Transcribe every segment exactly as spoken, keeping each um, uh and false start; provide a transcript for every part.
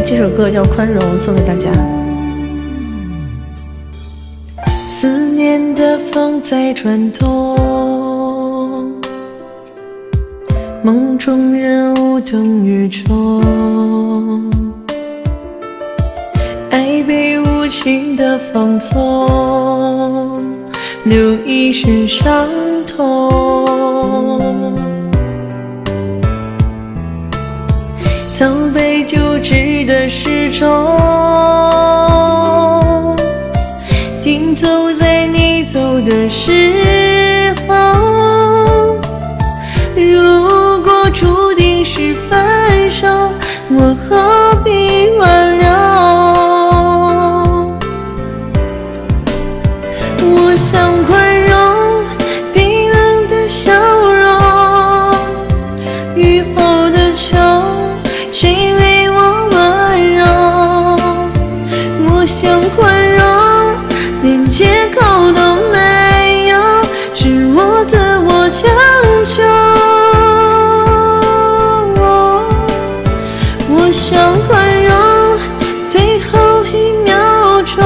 这首歌叫《宽容》，送给大家。思念的风在转动，梦中人无动于衷，爱被无情的放纵，留一身伤痛。早被旧知的时钟，停走在你走的时候。如果注定是分手，我何必挽留？我想宽容冰冷的笑容，雨后的秋，谁为我温柔？我想宽容连借口都没有，是我自我强求。我想宽容最后一秒钟，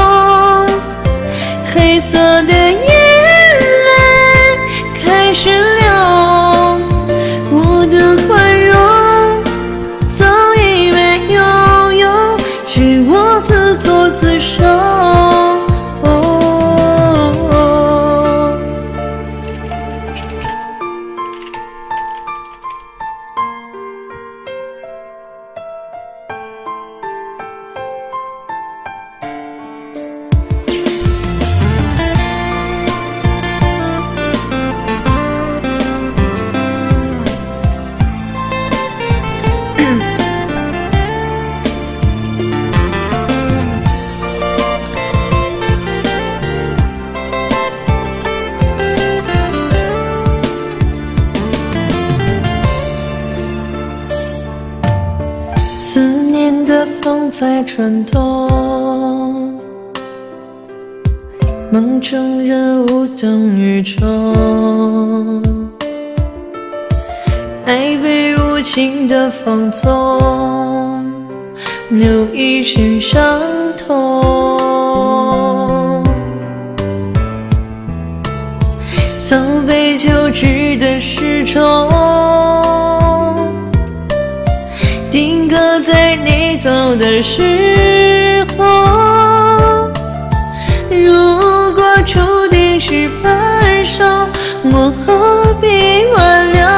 黑色的眼泪开始流，我的宽容早已没有用，是我自作自受。思念的风在转动，梦中人无动于衷，爱被无情的放纵，留一身伤痛。早被旧知的时钟，定格在你走的时候。如果注定是分手，我何必挽留？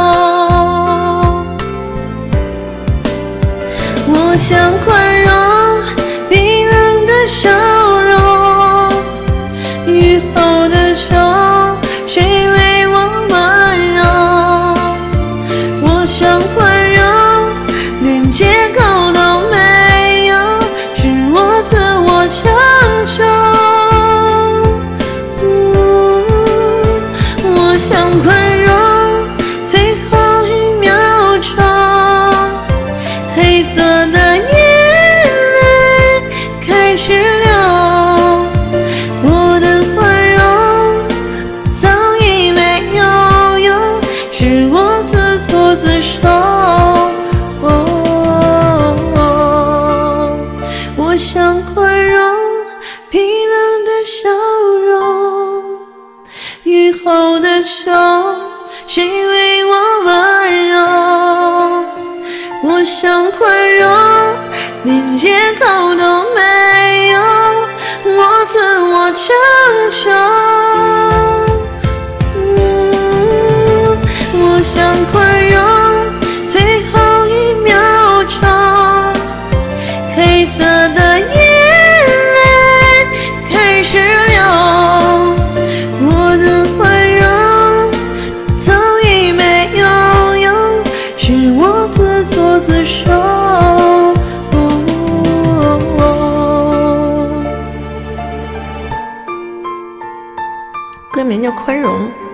我想宽容冰冷的笑容，雨后的秋，谁为我温柔？我想宽容连借口都没有，是我自我强求。我想宽容最后一秒钟，黑色的眼泪开始流，我的宽容早已没有用，是我自作自受。我想宽容冰冷的笑容，雨后的秋，谁为我温柔？我想宽容连借口都没有，我自我强求。嗯，我想宽容最后一秒钟，黑色的眼泪开始流，我的宽容早已没有用，是我自作自受。哦哦歌名叫《宽容》。